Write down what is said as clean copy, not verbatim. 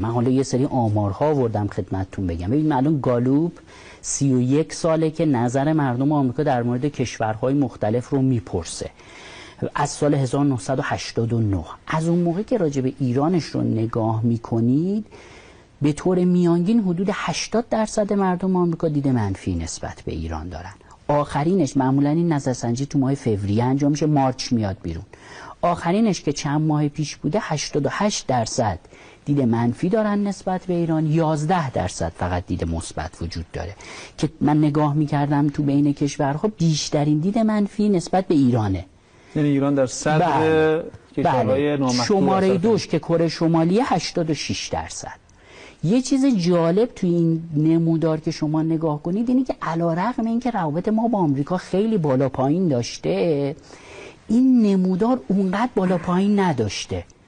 من حالا یه سری آمارها آوردم خدمتتون بگم. ببین الان گالوب 31 ساله که نظر مردم آمریکا در مورد کشورهای مختلف رو میپرسه، از سال 1989. از اون موقع که راجع به ایرانش رو نگاه میکنید به طور میانگین حدود 80% مردم آمریکا دید منفی نسبت به ایران دارن. آخرینش معمولا این نظرسنجی تو ماه فوریه انجام میشه، مارچ میاد بیرون. آخرینش که چند ماه پیش بوده 88% دید منفی دارن نسبت به ایران، 11% فقط دید مثبت وجود داره. که من نگاه میکردم تو بین کشورها بیشترین دید منفی نسبت به ایرانه. یعنی ایران در صدر کشورهای نامحدود. شماره دوش که کره شمالیه 86%. یه چیز جالب توی این نمودار که شما نگاه کنید اینه که علیرغم اینکه روابط ما با آمریکا خیلی بالا پایین داشته، این نمودار اونقدر بالا پایین نداشته.